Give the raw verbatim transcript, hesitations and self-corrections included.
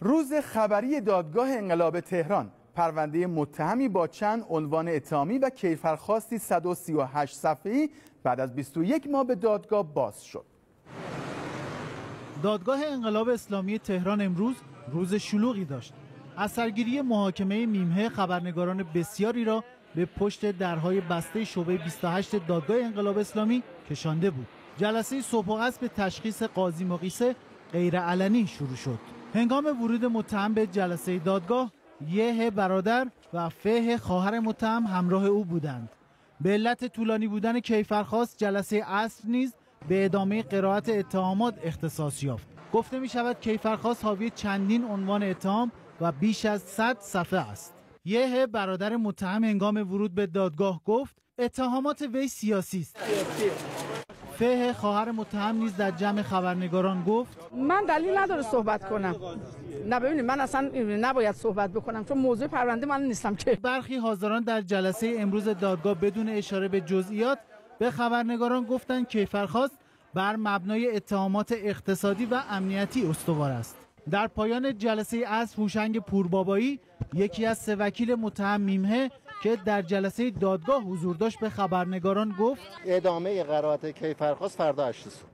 روز خبری دادگاه انقلاب تهران، پرونده متهمی با چند عنوان اتهامی و کیفرخواستی صد و سی و هشت صفحه‌ای بعد از بیست و یک ماه به دادگاه باز شد. دادگاه انقلاب اسلامی تهران امروز روز شلوغی داشت. اثرگیری محاکمه میمه خبرنگاران بسیاری را به پشت درهای بسته شعبه بیست و هشت دادگاه انقلاب اسلامی کشانده بود. جلسه صبح و عصر به تشخیص قاضی مقیسه غیرعلنی شروع شد. هنگام ورود متهم به جلسه دادگاه، یه برادر و فه خواهر متهم همراه او بودند. به علت طولانی بودن کیفرخواست، جلسه عصر نیز به ادامه قرائت اتهامات اختصاص یافت. گفته می شود کیفرخواست حاوی چندین عنوان اتهام و بیش از صد صفحه است. یه برادر متهم هنگام ورود به دادگاه گفت اتهامات وی سیاسی است. فه خواهر متهم نیز در جمع خبرنگاران گفت من دلیل نداره صحبت کنم. نه ببینید، من اصلا نباید صحبت بکنم چون موضوع پرونده من نیستم که. برخی حاضران در جلسه امروز دادگاه بدون اشاره به جزئیات به خبرنگاران گفتند کیفرخواست بر مبنای اتهامات اقتصادی و امنیتی استوار است. در پایان جلسه عصر هوشنگ پوربابایی، یکی از سه وکیل متهم میمه که در جلسه دادگاه حضور داشت، به خبرنگاران گفت ادامه قرائت کیفرخواست فردا هشت صبح.